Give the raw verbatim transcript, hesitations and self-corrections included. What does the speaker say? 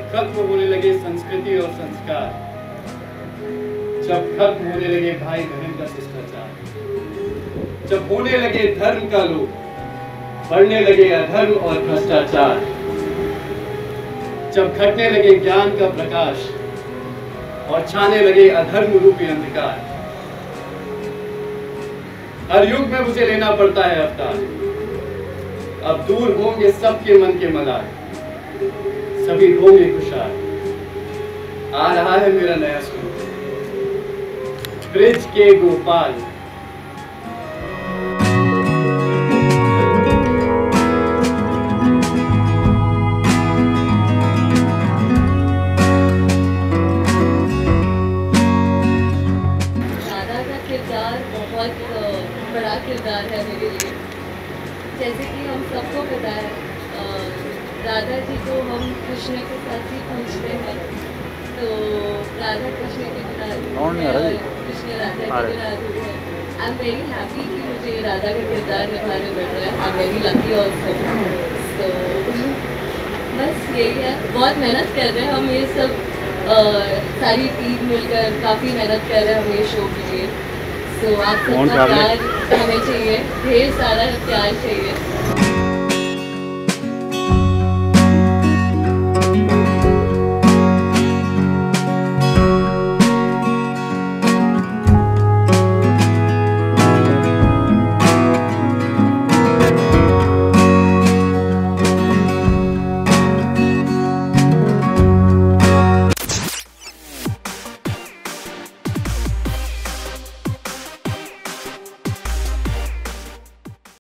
जब खत्म होने लगे संस्कृति और संस्कार, जब खत्म होने लगे भाई बहन का शिष्टाचार, जब होने लगे धर्म का लोभ, बढ़ने लगे अधर्म और भ्रष्टाचार, जब घटने लगे ज्ञान का प्रकाश और छाने लगे अधर्म रूपी अंधकार। हर युग में मुझे लेना पड़ता है अवतार, अब दूर होंगे सबके मन के मलाल, सभी होंगे खुशहाल। आ रहा है मेरा नया स्वरूप, ब्रिज के गोपाल। राधा का किरदार बहुत बड़ा किरदार है मेरे लिए। जैसे कि हम सबको पता है, राधा जी को हम कृष्ण के साथ ही पूछते हैं, तो राधा कृष्ण के बिना, कृष्ण राधा के बिना अधूरे हैं। आई एम वेरी हैप्पी कि मुझे राधा का किरदार निभाने मिल रहा है। I am very lucky also. तो बस यही है, बहुत मेहनत कर रहे हैं हम, ये सब uh, सारी टीम मिलकर काफ़ी मेहनत कर रहे हैं हम ये शो के लिए। तो आप सबका प्यार हमें चाहिए, ढेर सारा प्यार चाहिए।